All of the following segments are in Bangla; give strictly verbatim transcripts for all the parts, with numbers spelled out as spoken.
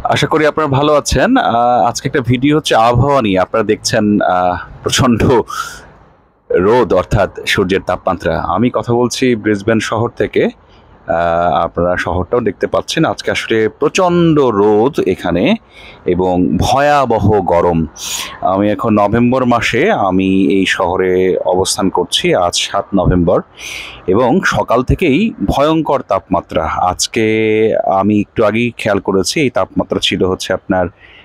আশা করি আপনারা ভালো আছেন। আহ, আজকে একটা ভিডিও হচ্ছে আবহাওয়া নিয়ে। আপনারা দেখছেন আহ, প্রচণ্ড রোদ, অর্থাৎ সূর্যের তাপমাত্রা। আমি কথা বলছি ব্রিসবেন শহর থেকে। আহ, আপনারা শহরটাও দেখতে পাচ্ছেন। আজকে আসলে প্রচণ্ড রোদ এখানে এবং ভয়াবহ গরম। আমি এখন নভেম্বর মাসে আমি এই শহরে অবস্থান করছি, আজ সাত নভেম্বর, এবং সকাল থেকেই ভয়ঙ্কর তাপমাত্রা। আজকে আমি একটু আগেই খেয়াল করেছি, এই তাপমাত্রা ছিল হচ্ছে আপনার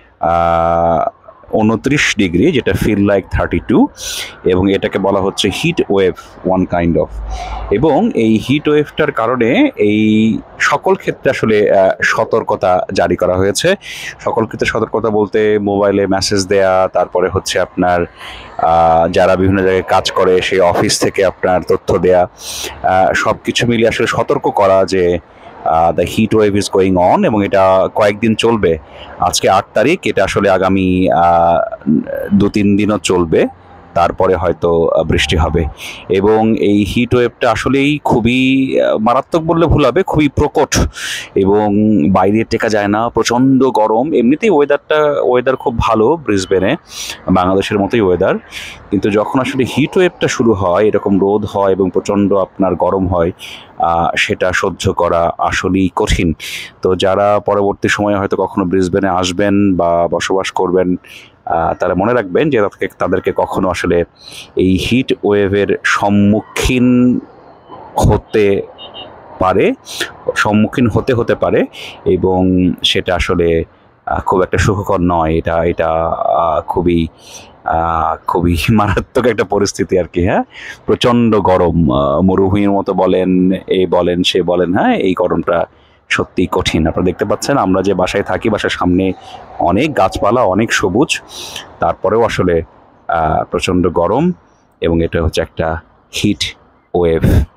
উনত্রিশ ডিগ্রি, যেটা ফিল লাইক থার্টি টু, এবং এটাকে বলা হচ্ছে heat wave one kind of. এবং এই হিট ওয়েভটার কারণে এই সকল ক্ষেত্রে আসলে সতর্কতা জারি করা হয়েছে। সকল ক্ষেত্রে সতর্কতা বলতে মোবাইলে মেসেজ দেয়া, তারপরে হচ্ছে আপনার যারা বিভিন্ন জায়গায় কাজ করে সেই অফিস থেকে আপনার তথ্য দেয়া, সব কিছু মিলিয়ে আসলে সতর্ক করা যে the heat wave is going on, এবং এটা কয়েকদিন চলবে। আজকে আট তারিখ, এটা আসলে আগামী দু তিন দিনও চলবে, তারপরে হয়তো বৃষ্টি হবে। এবং এই হিট ওয়েভটা আসলেই খুবই মারাত্মক বললে ভুল হবে, খুবই প্রকট, এবং বাইরে টেকা যায় না, প্রচণ্ড গরম। এমনিতেই ওয়েদারটা ওয়েদার খুব ভালো ব্রিসবেনে, বাংলাদেশের মতোই ওয়েদার, কিন্তু যখন আসলে হিট ওয়েভটা শুরু হয়, এরকম রোদ হয় এবং প্রচণ্ড আপনার গরম হয়, সেটা সহ্য করা আসলেই কঠিন। তো যারা পরবর্তী সময়ে হয়তো কখনো ব্রিসবেনে আসবেন বা বসবাস করবেন, তারা মনে রাখবেন যে তাদেরকে কখনো আসলে এই হিট ওয়েভের সম্মুখীন হতে পারে সম্মুখীন হতে হতে পারে এবং সেটা আসলে খুব একটা সুখকর নয়। এটা এটা খুবই খুবই মারাত্মক একটা পরিস্থিতি আর কি। হ্যাঁ, প্রচণ্ড গরম, মরুভূমির মতো বলেন, এই বলেন সে বলেন, হ্যাঁ, এই গরমটা সত্যিই কঠিন। আপনারা দেখতে পাচ্ছেন, আমরা যে বাসায় থাকি, বাসার সামনে অনেক গাছপালা, অনেক সবুজ, তারপরেও আসলে প্রচণ্ড গরম, এবং এটা হচ্ছে একটা হিট ওয়েভ।